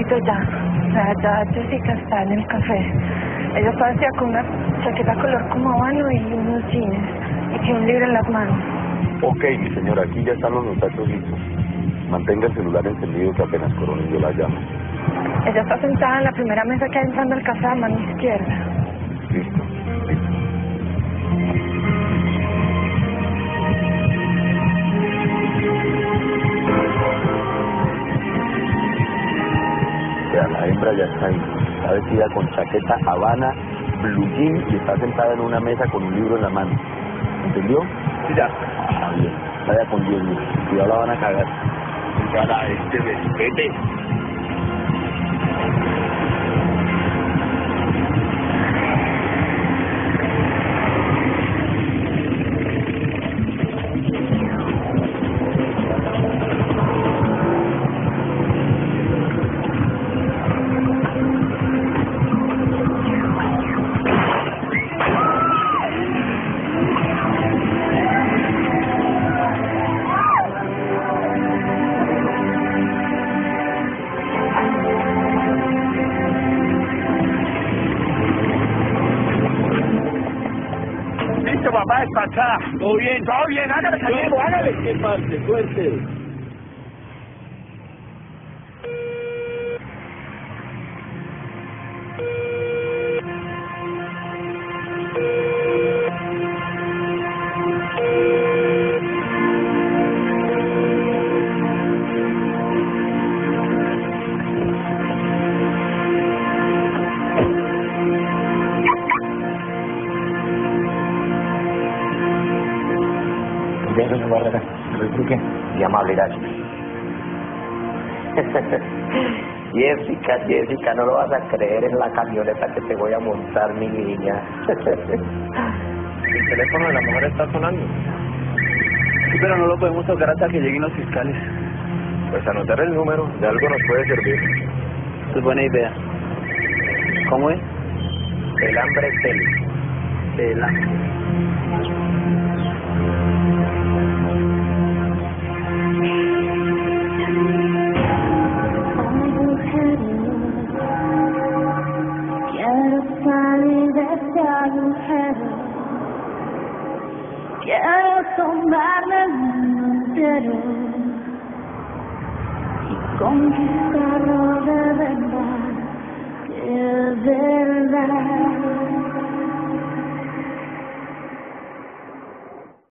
rapidito ya. Ya Jessica está en el café. Ella está vestida con una chaqueta color como habano y unos jeans. Y tiene un libro en las manos. Ok, mi señora, aquí ya están los muchachos listos. Mantenga el celular encendido que apenas Coronel yo la llamo. Ella está sentada en la primera mesa que hay entrando al café a mano izquierda. Listo, listo. Vea, la hembra ya está ahí. Está vestida con chaqueta habana, blue jean y está sentada en una mesa con un libro en la mano. ¿Entendió? Sí, ya. Ah, bien. Vaya con Dios mío. Cuidado, la van a cagar. Para respete. Papá, despachada. Todo bien, hágale, Cañero, hágale. ¿Qué parte? Suerte. Ya no Barrera, ¿qué? Qué amable, gracias. Jessica, no lo vas a creer en la camioneta que te voy a montar, mi niña. El teléfono de la mujer está sonando. Sí, pero no lo podemos tocar hasta que lleguen los fiscales. Pues anotar el número, de algo nos puede servir. Es buena idea. ¿Cómo es? El hambre es él. El hambre. Quiero salir de este agujero. Quiero tomarme el mundo entero y conquistarlo de verdad, de verdad.